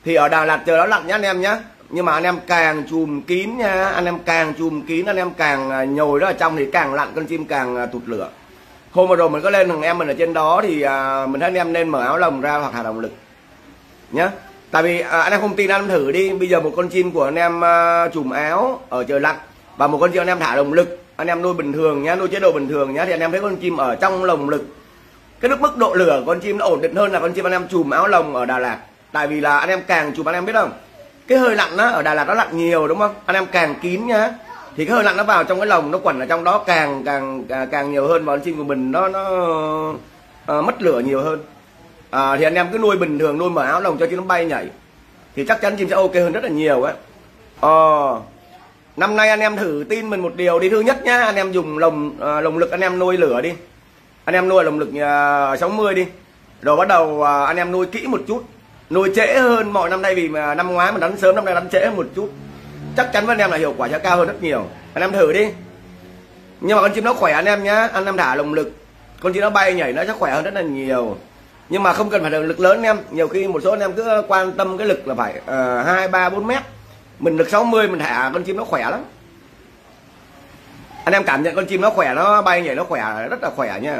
Thì ở Đà Lạt trời nó lạnh nhá anh em nhá, nhưng mà anh em càng chùm kín nha, anh em càng chùm kín, anh em càng nhồi đó ở trong thì càng lạnh, con chim càng tụt lửa. Hôm vừa rồi mình có lên thằng em mình ở trên đó thì mình thấy anh em nên mở áo lồng ra hoặc hạ động lực nhá. Tại vì anh em không tin anh em thử đi, bây giờ một con chim của anh em chùm áo ở trời lạnh và một con chim anh em thả lồng lực, anh em nuôi bình thường nhá, nuôi chế độ bình thường nhá, thì anh em thấy con chim ở trong lồng lực cái mức độ lửa của con chim nó ổn định hơn là con chim anh em chùm áo lồng ở Đà Lạt. Tại vì là anh em càng chùm, anh em biết không, cái hơi lạnh đó ở Đà Lạt nó lạnh nhiều đúng không, anh em càng kín nhá thì cái hơi lạnh nó vào trong cái lồng, nó quẩn ở trong đó càng nhiều hơn, và con chim của mình nó mất lửa nhiều hơn. Thì anh em cứ nuôi bình thường, nuôi mở áo lồng cho chim nó bay nhảy thì chắc chắn chim sẽ ok hơn rất là nhiều á. Năm nay anh em thử tin mình một điều đi. Thứ nhất nhá, anh em dùng lồng lực anh em nuôi lửa đi, anh em nuôi lồng lực 60 đi, rồi bắt đầu anh em nuôi kỹ một chút, nuôi trễ hơn mọi năm nay, vì mà năm ngoái mình đánh sớm, năm nay đánh trễ hơn một chút, chắc chắn với anh em là hiệu quả sẽ cao hơn rất nhiều. Anh em thử đi. Nhưng mà con chim nó khỏe anh em nhá, anh em thả lồng lực con chim nó bay nhảy nó sẽ khỏe hơn rất là nhiều. Nhưng mà không cần phải là lực lớn anh em, nhiều khi một số anh em cứ quan tâm cái lực là phải 2, 3, 4 mét, mình lực 60 mình thả con chim nó khỏe lắm. Anh em cảm nhận con chim nó khỏe, nó bay nhảy nó khỏe, rất là khỏe nha.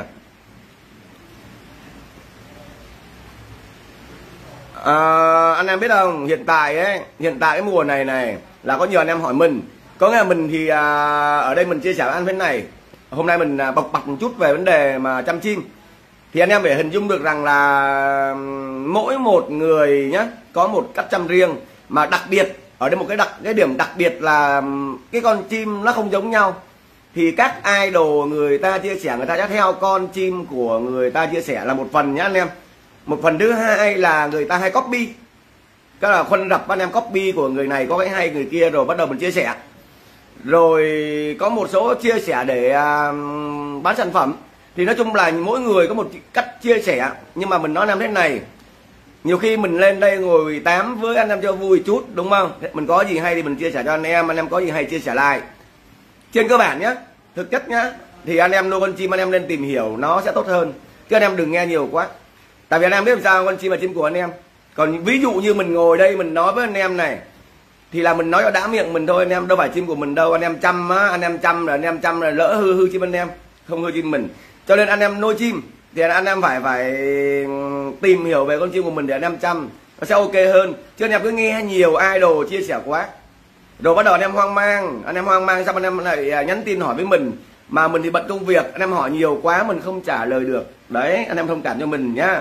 Anh em biết không, hiện tại cái mùa này là có nhiều anh em hỏi mình, có nghĩa là mình thì ở đây mình chia sẻ với anh thế này, hôm nay mình bộc bạch một chút về vấn đề mà chăm chim. Thì anh em phải hình dung được rằng là mỗi một người nhé có một cách chăm riêng, mà đặc biệt ở đây một cái điểm đặc biệt là cái con chim nó không giống nhau. Thì các idol người ta chia sẻ, người ta sẽ theo con chim của người ta chia sẻ là một phần nhá anh em. Một phần thứ hai là người ta hay copy, cái là khuân rập anh em, copy của người này có cái hay người kia rồi bắt đầu mình chia sẻ. Rồi có một số chia sẻ để bán sản phẩm. Thì nói chung là mỗi người có một cách chia sẻ. Nhưng mà mình nói anh em thế này, nhiều khi mình lên đây ngồi tám với anh em cho vui chút đúng không, mình có gì hay thì mình chia sẻ cho anh em có gì hay chia sẻ lại. Trên cơ bản nhé, thực chất nhá, thì anh em nuôi con chim anh em nên tìm hiểu nó sẽ tốt hơn, chứ anh em đừng nghe nhiều quá. Tại vì anh em biết làm sao, con chim là chim của anh em. Còn ví dụ như mình ngồi đây mình nói với anh em này thì là mình nói cho đã miệng mình thôi, anh em đâu phải chim của mình đâu. Anh em chăm á, anh em chăm rồi lỡ hư chim anh em, không hư chim mình. Cho nên anh em nuôi chim thì anh em phải tìm hiểu về con chim của mình để anh em chăm nó sẽ ok hơn. Chứ anh em cứ nghe nhiều idol chia sẻ quá rồi bắt đầu anh em hoang mang xong anh em lại nhắn tin hỏi với mình, mà mình thì bận công việc, anh em hỏi nhiều quá mình không trả lời được. Đấy, anh em thông cảm cho mình nhá.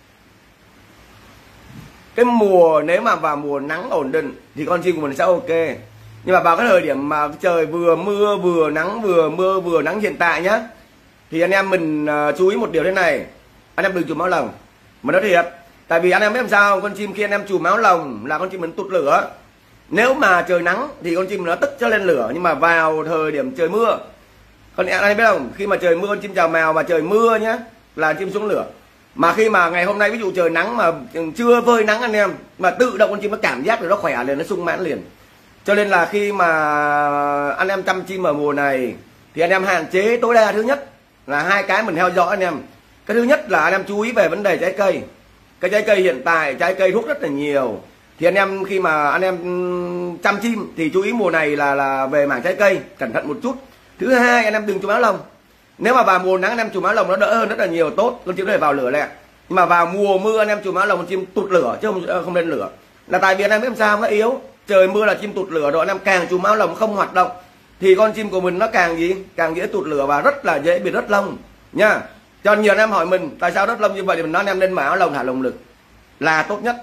Cái mùa nếu mà vào mùa nắng ổn định thì con chim của mình sẽ ok. Nhưng mà vào cái thời điểm mà trời vừa mưa vừa nắng, vừa mưa vừa nắng hiện tại nhá, thì anh em mình chú ý một điều thế này, anh em đừng chùm áo lồng. Mà nói thiệt, tại vì anh em biết làm sao, con chim khi anh em chùm áo lồng là con chim mình tụt lửa. Nếu mà trời nắng thì con chim nó tức cho lên lửa, nhưng mà vào thời điểm trời mưa, con anh em biết không, khi mà trời mưa con chim chào mèo và trời mưa nhá là chim xuống lửa. Mà khi mà ngày hôm nay ví dụ trời nắng mà chưa phơi nắng anh em, mà tự động con chim nó cảm giác rồi nó khỏe liền, nó sung mãn liền. Cho nên là khi mà anh em chăm chim ở mùa này thì anh em hạn chế tối đa. Thứ nhất là hai cái mình theo dõi anh em. Cái thứ nhất là anh em chú ý về vấn đề trái cây. Cái trái cây hiện tại trái cây thuốc rất là nhiều, thì anh em khi mà anh em chăm chim thì chú ý mùa này là về mảng trái cây cẩn thận một chút. Thứ hai, anh em đừng chùm áo lồng. Nếu mà vào mùa nắng anh em chùm áo lồng nó đỡ hơn rất là nhiều, tốt, con chim có thể vào lửa lẹ. Nhưng mà vào mùa mưa anh em chùm áo lồng con chim tụt lửa chứ không lên lửa. Là tại vì anh em biết làm sao, nó yếu, trời mưa là chim tụt lửa rồi, anh em càng chùm áo lồng không hoạt động thì con chim của mình nó càng dễ tụt lửa và rất là dễ bị rớt lông nha. Cho nhiều anh em hỏi mình tại sao rớt lông như vậy thì mình nói anh em nên mở áo lồng thả lồng lực là tốt nhất.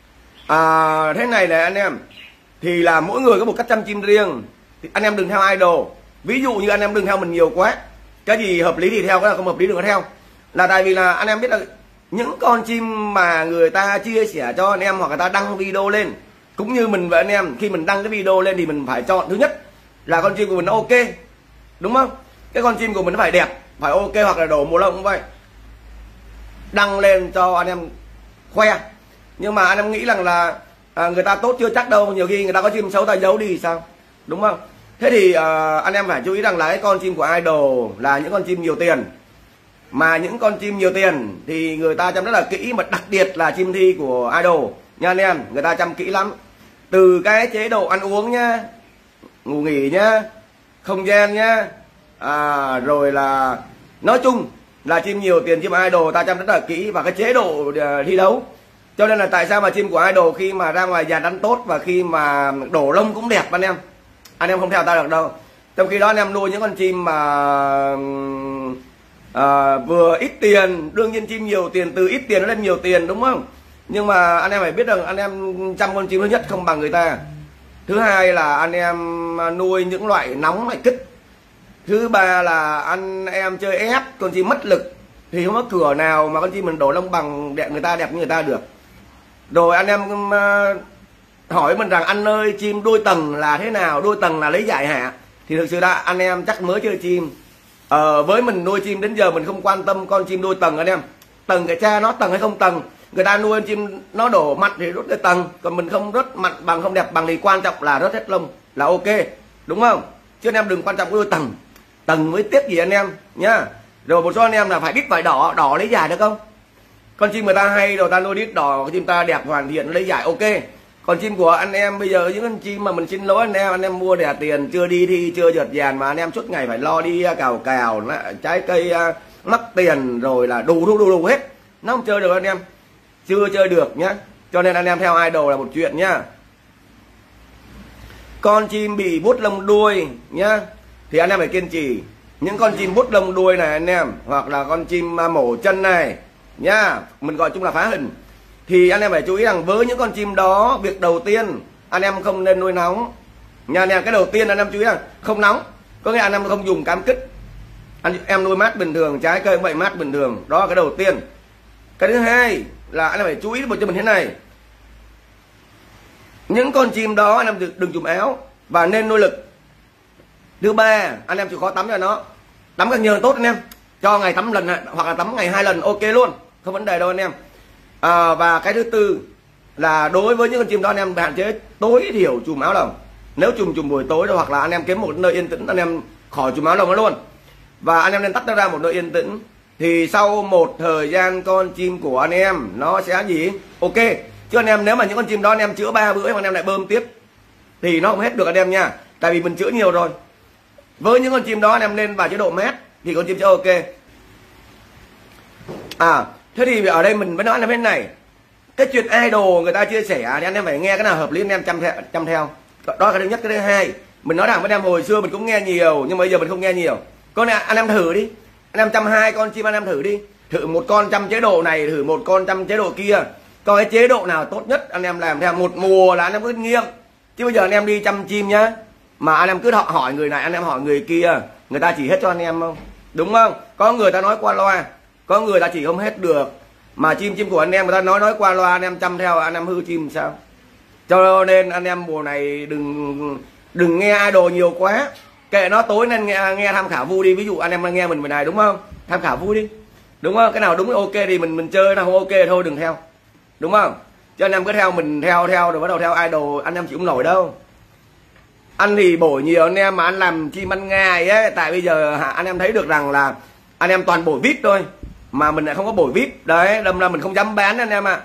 Thế này này anh em, thì là mỗi người có một cách chăm chim riêng, thì anh em đừng theo idol. Ví dụ như anh em đừng theo mình nhiều quá, cái gì hợp lý thì theo, cái nào không hợp lý đừng có theo. Là tại vì là anh em biết là những con chim mà người ta chia sẻ cho anh em hoặc người ta đăng video lên, cũng như mình và anh em, khi mình đăng cái video lên thì mình phải chọn thứ nhất là con chim của mình nó ok, đúng không? Cái con chim của mình nó phải đẹp, phải ok, hoặc là đổ mùa lông cũng vậy, đăng lên cho anh em khoe. Nhưng mà anh em nghĩ rằng là người ta tốt chưa chắc đâu, nhiều khi người ta có chim xấu ta giấu đi thì sao, đúng không? Thế thì anh em phải chú ý rằng là cái con chim của idol là những con chim nhiều tiền. Mà những con chim nhiều tiền thì người ta chăm rất là kỹ, mà đặc biệt là chim thi của idol nha anh em, người ta chăm kỹ lắm. Từ cái chế độ ăn uống nhá, ngủ nghỉ nhá, không gian nhá, rồi là nói chung là chim nhiều tiền, chim idol ta chăm rất là kỹ, và cái chế độ thi đấu. Cho nên là tại sao mà chim của idol khi mà ra ngoài dàn ăn tốt và khi mà đổ lông cũng đẹp anh em không theo ta được đâu. Trong khi đó anh em nuôi những con chim mà vừa ít tiền, đương nhiên chim nhiều tiền, từ ít tiền nó lên nhiều tiền đúng không, nhưng mà anh em phải biết rằng anh em chăm con chim thứ nhất không bằng người ta, thứ hai là anh em nuôi những loại nóng loại kích, thứ ba là anh em chơi ép con chim mất lực thì không có cửa nào mà con chim mình đổ lông bằng đẹp người ta, đẹp như người ta được. Rồi anh em hỏi mình rằng anh ơi chim đuôi tầng là thế nào, đuôi tầng là lấy giải hả? Thì thực sự là anh em chắc mới chơi chim. Với mình nuôi chim đến giờ mình không quan tâm con chim đuôi tầng anh em, tầng cái cha nó tầng hay không tầng, người ta nuôi chim nó đổ mặt thì rớt cái tầng, còn mình không rớt mặt bằng không đẹp bằng thì quan trọng là rớt hết lông là ok, đúng không? Chứ anh em đừng quan trọng đuôi tầng mới tiếc gì anh em nhá. Rồi một số anh em là phải đít vải đỏ lấy giải được không? Con chim người ta hay rồi ta nuôi đít đỏ, con chim ta đẹp hoàn thiện lấy giải ok. Còn chim của anh em bây giờ những con chim mà mình xin lỗi anh em mua rẻ tiền, chưa đi thi chưa dợt dàn mà anh em suốt ngày phải lo đi cào trái cây mắc tiền rồi là đủ hết, nó không chơi được anh em, chưa chơi được nhá. Cho nên anh em theo idol là một chuyện nhá. Con chim bị bút lông đuôi nhá thì anh em phải kiên trì. Những con chim bút lông đuôi này anh em, hoặc là con chim mổ chân này nhá, mình gọi chung là phá hình, thì anh em phải chú ý rằng với những con chim đó, việc đầu tiên anh em không nên nuôi nóng nha anh em. Cái đầu tiên anh em chú ý rằng không nóng, có nghĩa anh em không dùng cam kích, anh em nuôi mát bình thường, trái cây vậy mát bình thường, đó là cái đầu tiên. Cái thứ hai là anh em phải chú ý một cho mình thế này, những con chim đó anh em đừng chùm áo và nên nuôi lực. Thứ ba anh em chịu khó tắm cho nó, tắm càng nhiều tốt anh em, cho ngày tắm lần hoặc là tắm ngày 2 lần ok luôn, không vấn đề đâu anh em. Và cái thứ tư là đối với những con chim đó anh em hạn chế tối thiểu chùm áo lồng, nếu chùm buổi tối rồi, hoặc là anh em kiếm một nơi yên tĩnh anh em khỏi chùm áo lồng nó luôn, và anh em nên tắt nó ra một nơi yên tĩnh. Thì sau một thời gian con chim của anh em nó sẽ gì ok. Chứ anh em nếu mà những con chim đó anh em chữa 3 bữa mà anh em lại bơm tiếp thì nó không hết được anh em nha, tại vì mình chữa nhiều rồi. Với những con chim đó anh em nên vào chế độ mát thì con chim sẽ ok. Thế thì ở đây mình mới nói là bên này, cái chuyện idol người ta chia sẻ thì anh em phải nghe cái nào hợp lý anh em chăm theo. Đó là cái thứ nhất. Cái thứ hai mình nói rằng với anh em hồi xưa mình cũng nghe nhiều, nhưng mà bây giờ mình không nghe nhiều. Con này anh em thử đi, anh em chăm 2 con chim anh em thử đi, thử một con chăm chế độ này, thử một con chăm chế độ kia, coi cái chế độ nào tốt nhất anh em làm theo. Một mùa là anh em cứ nghiêng, chứ bây giờ anh em đi chăm chim nhá mà anh em cứ hỏi người này anh em hỏi người kia, người ta chỉ hết cho anh em không, đúng không? Có người ta nói qua loa, có người ta chỉ không hết được, mà chim của anh em người ta nói qua loa, anh em chăm theo anh em hư chim sao? Cho nên anh em mùa này đừng nghe idol nhiều quá, kệ nó, tối nên nghe tham khảo vui đi. Ví dụ anh em nghe mình này đúng không, tham khảo vui đi, đúng không? Cái nào đúng ok thì mình chơi, nào không ok thôi đừng theo, đúng không? Cho anh em cứ theo mình theo rồi bắt đầu theo idol anh em chịu không nổi đâu. Anh thì bổi nhiều anh em mà anh làm chim ăn ngày ấy, tại bây giờ anh em thấy được rằng là anh em toàn bổi vip thôi mà mình lại không có bổi vip đấy, đâm ra mình không dám bán anh em ạ.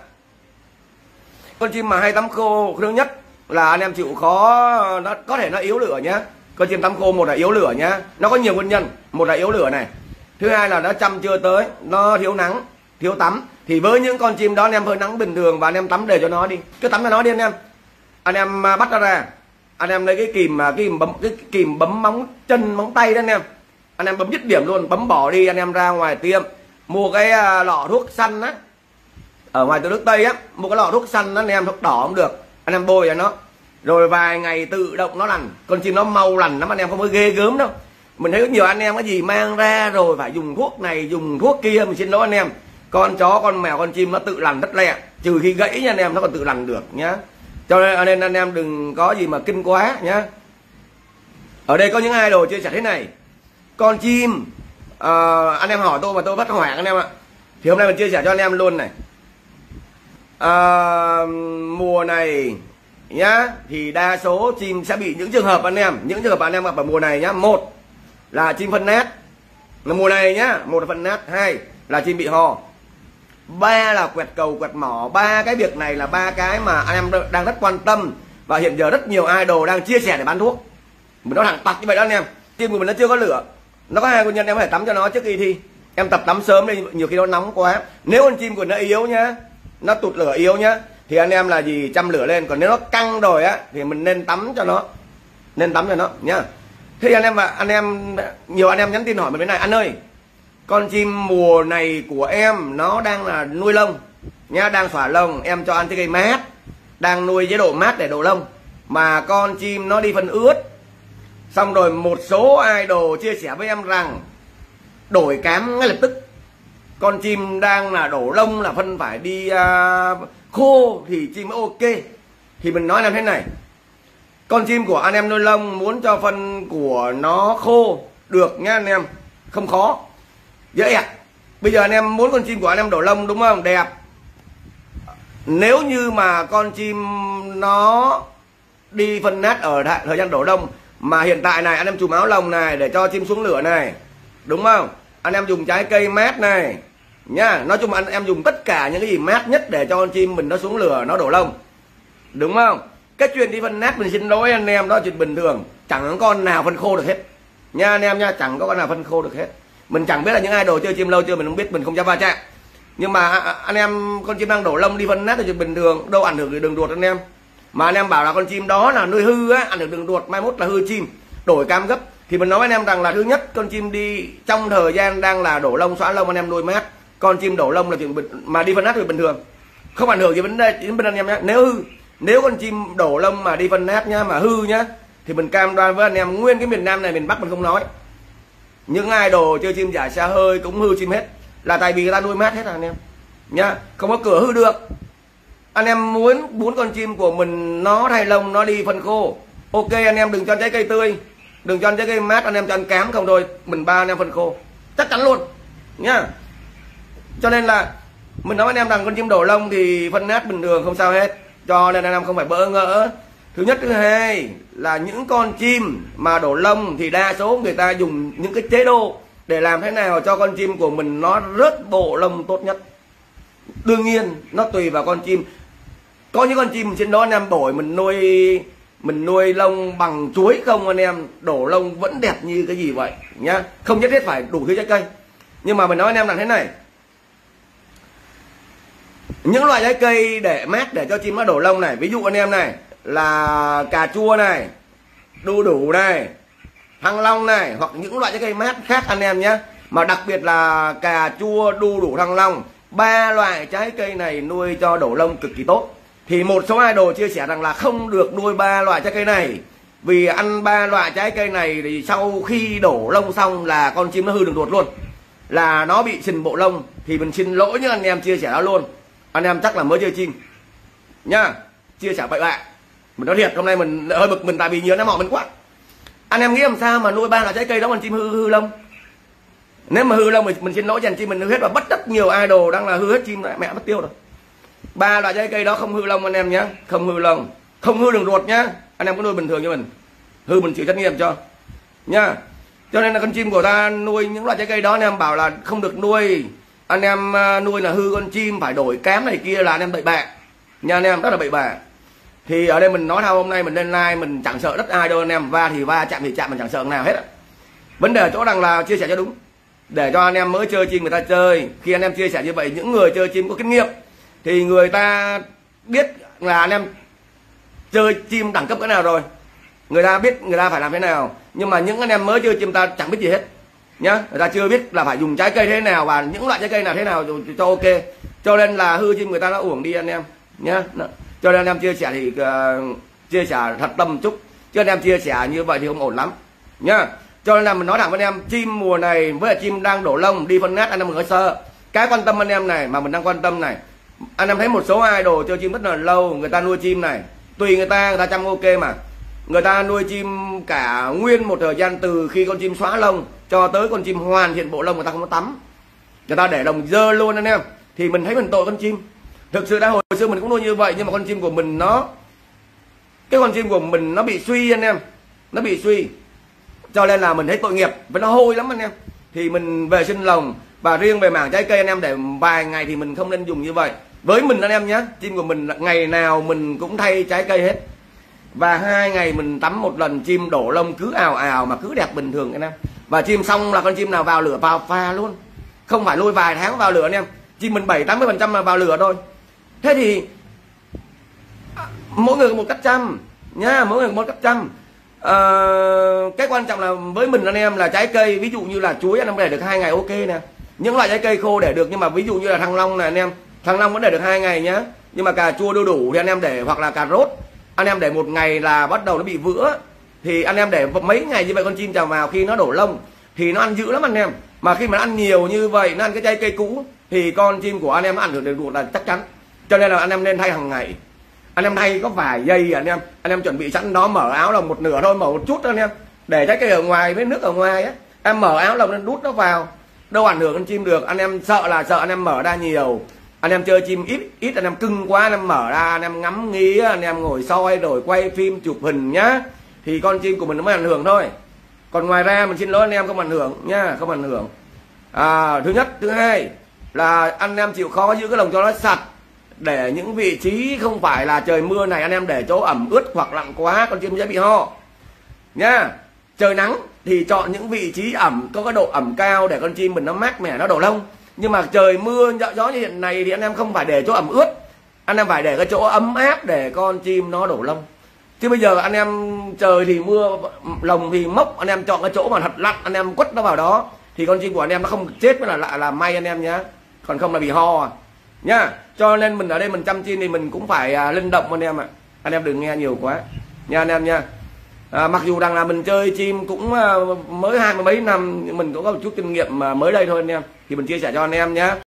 Con chim mà hay tắm khô thứ nhất là anh em chịu khó, nó có thể nó yếu lửa nhá. Con chim tắm khô một là yếu lửa nhá, nó có nhiều nguyên nhân, một là yếu lửa này, thứ hai là nó chăm chưa tới, nó thiếu nắng thiếu tắm. Thì với những con chim đó anh em phơi nắng bình thường và anh em tắm để cho nó đi, cứ tắm cho nó đi anh em. Anh em bắt nó ra, anh em lấy cái kìm bấm móng chân móng tay đó anh em bấm dứt điểm luôn, bấm bỏ đi. Anh em ra ngoài tiệm mua cái lọ thuốc xanh á, ở ngoài từ nước Tây á, mua cái lọ thuốc xanh đó anh em, thuốc đỏ cũng được, anh em bôi vào nó, rồi vài ngày tự động nó lành. Con chim nó mau lành lắm anh em, không có ghê gớm đâu. Mình thấy rất nhiều anh em cái gì mang ra rồi phải dùng thuốc này dùng thuốc kia, mình xin lỗi anh em, con chó con mèo con chim nó tự lành rất lẹ, trừ khi gãy nha anh em, nó còn tự lành được nhá. Cho nên anh em đừng có gì mà kinh quá nhá. Ở đây có những idol chia sẻ thế này, con chim anh em hỏi tôi mà tôi bắt hoảng anh em ạ, thì hôm nay mình chia sẻ cho anh em luôn này. Mùa này nhá thì đa số chim sẽ bị những trường hợp anh em gặp ở mùa này nhá. Một là chim phân nát, là mùa này nhá, một là phân nát, hai là chim bị ho. ba là quẹt cầu quẹt mỏ. Ba cái việc này là ba cái mà anh em đang rất quan tâm, và hiện giờ rất nhiều idol đang chia sẻ để bán thuốc. Mình nói thẳng tặc như vậy đó anh em. Tim của mình nó chưa có lửa, nó có hai nguyên nhân em phải tắm cho nó trước khi thi. Em tập tắm sớm đi, nhiều khi nó nóng quá. Nếu con chim của nó yếu nhá, nó tụt lửa yếu nhá, thì anh em là gì, chăm lửa lên. Còn nếu nó căng rồi á thì mình nên tắm cho nó, nên tắm cho nó nhá. Thế anh em nhiều anh em nhắn tin hỏi mình cái này: anh ơi, con chim mùa này của em nó đang là nuôi lông nhá, đang xõa lông, em cho ăn cái cây mát, đang nuôi chế độ mát để đổ lông, mà con chim nó đi phân ướt. Xong rồi một số idol chia sẻ với em rằng đổi cám ngay lập tức. Con chim đang là đổ lông là phân phải đi khô thì chim mới ok. Thì mình nói là thế này: con chim của anh em nuôi lông muốn cho phân của nó khô được nhá anh em, không khó, dễ ẹt. Bây giờ anh em muốn con chim của anh em đổ lông đúng không, đẹp. Nếu như mà con chim nó đi phân nát ở thời gian đổ lông, mà hiện tại này anh em chùm áo lông này để cho chim xuống lửa này, đúng không, anh em dùng trái cây mát này nhá, nói chung anh em dùng tất cả những cái gì mát nhất để cho con chim mình nó xuống lửa, nó đổ lông, đúng không. Cái chuyện đi phân nát mình xin lỗi anh em, đó là chuyện bình thường, chẳng có con nào phân khô được hết nha anh em nha, chẳng có con nào phân khô được hết. Mình chẳng biết là những idol chơi chim lâu chưa, mình không biết, mình không dám va chạm. Nhưng mà anh em, con chim đang đổ lông đi phân nát là chuyện bình thường, đâu ảnh hưởng đến đường ruột anh em. Mà anh em bảo là con chim đó là nuôi hư á, ảnh hưởng đường ruột, mai mốt là hư chim, đổi cam gấp. Thì mình nói với anh em rằng là thứ nhất, con chim đi trong thời gian đang là đổ lông xóa lông, anh em nuôi mát, con chim đổ lông là chuyện mà đi phân nát thì bình thường, không ảnh hưởng gì vấn đề đến bên anh em nhé. Nếu con chim đổ lông mà đi phân nát nhá, mà hư nhá, thì mình cam đoan với anh em nguyên cái miền Nam này, miền Bắc mình không nói, những idol chơi chim giả xa hơi cũng hư chim hết, là tại vì người ta nuôi mát hết rồi anh em nhá, không có cửa hư được. Anh em muốn con chim của mình nó thay lông, nó đi phân khô, ok anh em đừng cho trái cây tươi, đừng cho trái cây mát, anh em cho ăn cám không thôi, mình ba anh em phân khô chắc chắn luôn nhá. Cho nên là mình nói anh em rằng con chim đổ lông thì phân nát bình thường không sao hết, cho nên anh em không phải bỡ ngỡ. Thứ nhất. Thứ hai là những con chim mà đổ lông thì đa số người ta dùng những cái chế độ để làm thế nào cho con chim của mình nó rớt bộ lông tốt nhất. Đương nhiên nó tùy vào con chim, có những con chim trên đó anh em đổi mình nuôi lông bằng chuối không, anh em đổ lông vẫn đẹp như cái gì vậy nhá, không nhất thiết phải đủ thứ trái cây. Nhưng mà mình nói anh em là thế này, những loại trái cây để mát để cho chim nó đổ lông này, ví dụ anh em này là cà chua này, đu đủ này, thăng long này, hoặc những loại trái cây mát khác anh em nhé. Mà đặc biệt là cà chua, đu đủ, thăng long, ba loại trái cây này nuôi cho đổ lông cực kỳ tốt. Thì một số idol chia sẻ rằng là không được nuôi ba loại trái cây này, vì ăn ba loại trái cây này thì sau khi đổ lông xong là con chim nó hư đường ruột luôn, là nó bị sình bộ lông. Thì mình xin lỗi những anh em chia sẻ đó luôn, anh em chắc là mới chơi chim nhá, chia sẻ bậy bạ. Mình nói thiệt, hôm nay mình hơi bực mình tại vì nhiều anh em họ mình quá. Anh em nghĩ làm sao mà nuôi ba loại trái cây đó con chim hư lông? Nếu mà hư lông mình xin lỗi dành chim mình hư hết, và bất tất nhiều idol đang là hư hết chim, mẹ mất tiêu rồi. Ba loại trái cây đó không hư lông anh em nhé, không hư lông, không hư đường ruột nhá. Anh em có nuôi bình thường cho mình, hư mình chịu trách nhiệm cho nhá. Cho nên là con chim của ta nuôi những loại trái cây đó anh em bảo là không được nuôi, anh em nuôi là hư con chim, phải đổi cám này kia là anh em bậy bạ nha, anh em rất là bậy bạ. Thì ở đây mình nói thao hôm nay mình lên live mình chẳng sợ đất ai đâu anh em, va thì va, chạm thì chạm, mình chẳng sợ nào hết á. Vấn đề ở chỗ rằng là chia sẻ cho đúng, để cho anh em mới chơi chim người ta chơi. Khi anh em chia sẻ như vậy, những người chơi chim có kinh nghiệm thì người ta biết là anh em chơi chim đẳng cấp cỡ nào rồi, người ta biết người ta phải làm thế nào. Nhưng mà những anh em mới chơi chim ta chẳng biết gì hết nhá, người ta chưa biết là phải dùng trái cây thế nào và những loại trái cây nào thế nào cho ok, cho nên là hư chim người ta nó uổng đi anh em nhá. Cho nên anh em chia sẻ thì chia sẻ thật tâm chút, chứ anh em chia sẻ như vậy thì không ổn lắm nhá. Cho nên là mình nói thẳng với anh em, chim mùa này với là chim đang đổ lông đi phân nát anh em đừng có sợ. Cái quan tâm anh em này mà mình đang quan tâm này, anh em thấy một số idol chơi chim rất là lâu, người ta nuôi chim này tùy người ta chăm ok, mà người ta nuôi chim cả nguyên một thời gian từ khi con chim xóa lông cho tới con chim hoàn thiện bộ lông, người ta không có tắm, người ta để đồng dơ luôn anh em. Thì mình thấy mình tội con chim. Thực sự đã hồi xưa mình cũng nuôi như vậy, nhưng mà con chim của mình cái con chim của mình nó bị suy anh em, nó bị suy, cho nên là mình thấy tội nghiệp và nó hôi lắm anh em. Thì mình vệ sinh lồng, Và riêng về mảng trái cây anh em để vài ngày thì mình không nên dùng như vậy. Với mình anh em nhé, chim của mình ngày nào mình cũng thay trái cây hết, và 2 ngày mình tắm một lần, chim đổ lông cứ ào ào mà cứ đẹp bình thường anh em. Và chim xong là con chim nào vào lửa vào pha luôn, không phải nuôi vài tháng vào lửa anh em. Chim mình 70-80% là vào lửa thôi. Thế thì mỗi người một cách chăm nhá, mỗi người một cách chăm. Cái quan trọng là với mình anh em là trái cây, ví dụ như là chuối anh em để được 2 ngày ok nè. Những loại trái cây khô để được, nhưng mà ví dụ như là thăng long này anh em, thăng long vẫn để được 2 ngày nhá. Nhưng mà cà chua đu đủ thì anh em để, hoặc là cà rốt anh em để 1 ngày là bắt đầu nó bị vữa, thì anh em để mấy ngày như vậy con chim chào vào khi nó đổ lông thì nó ăn dữ lắm anh em. Mà khi mà ăn nhiều như vậy, nó ăn cái trái cây cũ thì con chim của anh em nó ảnh hưởng đến ruột là chắc chắn. Cho nên là anh em nên thay hàng ngày. Anh em thay có vài giây anh em chuẩn bị sẵn đó, mở áo là một nửa thôi, mở một chút anh em, để trái cây ở ngoài với nước ở ngoài á, em mở áo lồng nên đút nó vào, đâu ảnh hưởng con chim được. Anh em sợ anh em mở ra nhiều, anh em chơi chim ít anh em cưng quá, anh em mở ra anh em ngắm nghía, anh em ngồi soi rồi quay phim chụp hình nhá, thì con chim của mình nó mới ảnh hưởng thôi. Còn ngoài ra mình xin lỗi anh em không ảnh hưởng nhá, không ảnh hưởng. Thứ nhất. Thứ hai là anh em chịu khó giữ cái lồng cho nó sạch, để những vị trí không phải là trời mưa này anh em để chỗ ẩm ướt hoặc lặng quá con chim sẽ bị ho nhá. Trời nắng thì chọn những vị trí ẩm, có cái độ ẩm cao để con chim mình nó mát mẻ, nó đổ lông. Nhưng mà trời mưa gió như hiện này thì anh em không phải để chỗ ẩm ướt, anh em phải để cái chỗ ấm áp để con chim nó đổ lông. Chứ bây giờ anh em trời thì mưa, lồng thì mốc, anh em chọn cái chỗ mà thật lạnh, anh em quất nó vào đó thì con chim của anh em nó không chết mới là may anh em nhá, còn không là bị ho nhá. Cho nên mình ở đây mình chăm chim thì mình cũng phải linh động anh em ạ. Anh em đừng nghe nhiều quá nha anh em nha. Mặc dù rằng là mình chơi chim cũng mới 20 mấy năm, mình cũng có một chút kinh nghiệm mà mới đây thôi anh em, thì mình chia sẻ cho anh em nhé.